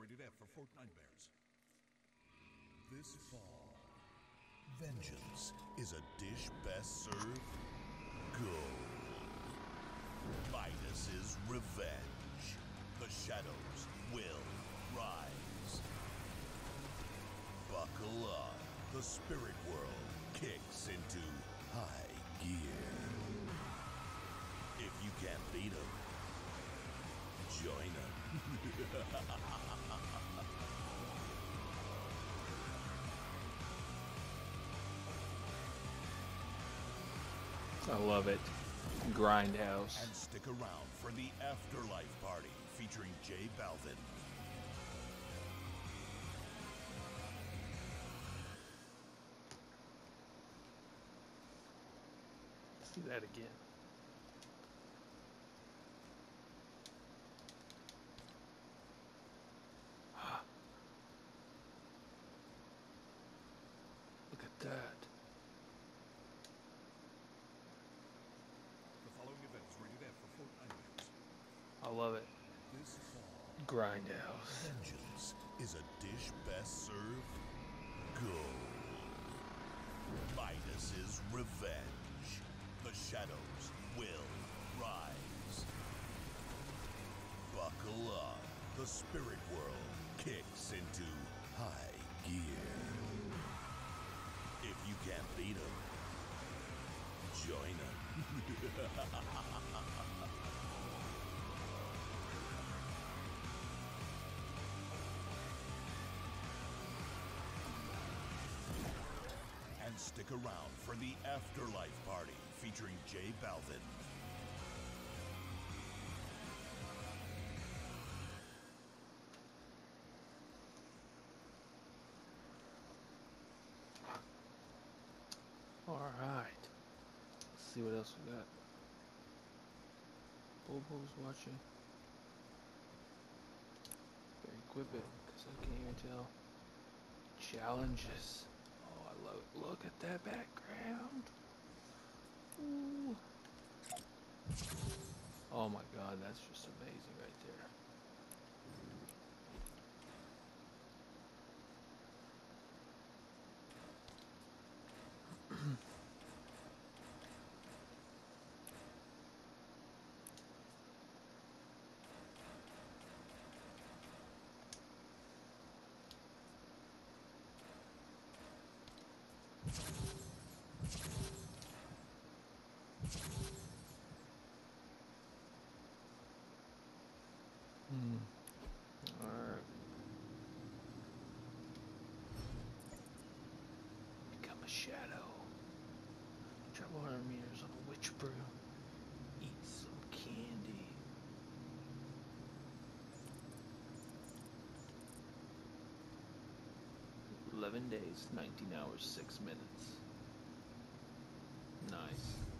rated F for Fortnitemares. This fall, vengeance is a dish best served gold. Midas's revenge. The shadows will rise. Buckle up. The spirit world kicks into high gear. If you can't beat him, join him. I love it. Grindhouse. And stick around for the Afterlife Party featuring J Balvin. See that again. Look at that. The following event is rated F for Fortnitemares. I love it. This fall, Grindhouse. vengeance is a dish best served gold. Midas's revenge. The shadows will rise. Buckle up. The spirit world kicks into high gear. If you can't beat him, join him. And stick around for the Afterlife Party featuring J Balvin. Alright. Let's see what else we got. Bobo's watching. Better equip it, because I can't even tell. Challenges. Oh, I love it. Look at that background. Ooh. Oh my god, that's just amazing right there. Alright. Become a shadow. Travel 100 meters on a witch brew. Eat some candy. $11 days, 19 hours, 6 minutes. Nice.